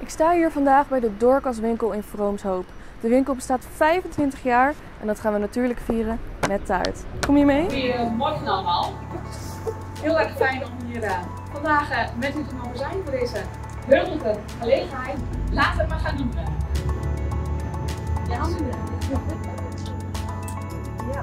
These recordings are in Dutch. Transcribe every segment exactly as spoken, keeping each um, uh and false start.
sta hier vandaag bij de Dorcas-winkel in Vroomshoop. De winkel bestaat vijfentwintig jaar en dat gaan we natuurlijk vieren met taart. Kom je mee? Goedemorgen allemaal. Heel erg fijn om hier uh, vandaag uh, met u te mogen zijn voor deze heugelijke gelegenheid. Laten we het maar gaan doen. Je handen. Ja.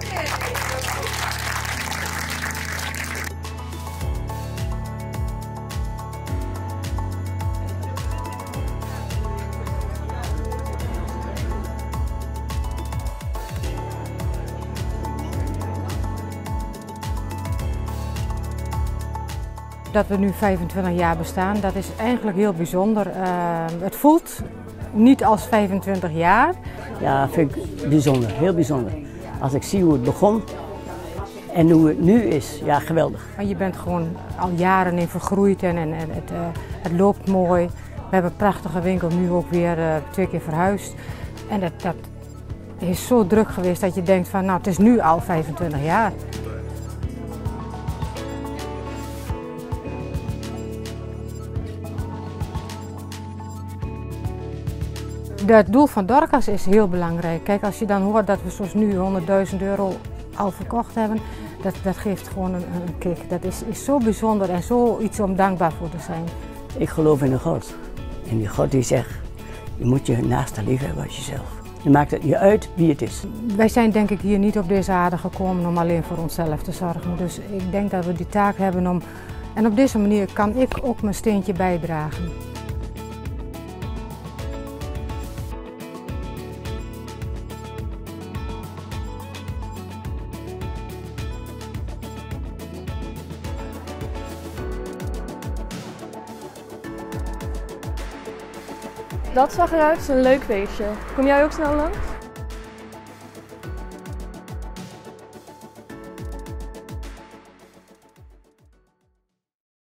Dat we nu vijfentwintig jaar bestaan, dat is eigenlijk heel bijzonder. Uh, het voelt niet als vijfentwintig jaar. Ja, vind ik bijzonder, heel bijzonder. Als ik zie hoe het begon en hoe het nu is, ja, geweldig. Maar je bent gewoon al jaren in vergroeid en, en, en het, uh, het loopt mooi. We hebben een prachtige winkel, nu ook weer uh, twee keer verhuisd. En dat, dat is zo druk geweest dat je denkt van, nou, het is nu al vijfentwintig jaar. Het doel van Dorcas is heel belangrijk. Kijk, als je dan hoort dat we zoals nu honderdduizend euro al verkocht hebben, dat, dat geeft gewoon een, een kick. Dat is, is zo bijzonder en zoiets om dankbaar voor te zijn. Ik geloof in een God. En die God die zegt, je moet je naaste lief hebben als jezelf. Je maakt het niet uit wie het is. Wij zijn denk ik hier niet op deze aarde gekomen om alleen voor onszelf te zorgen. Dus ik denk dat we die taak hebben om... En op deze manier kan ik ook mijn steentje bijdragen. Dat zag eruit als een leuk feestje. Kom jij ook snel langs?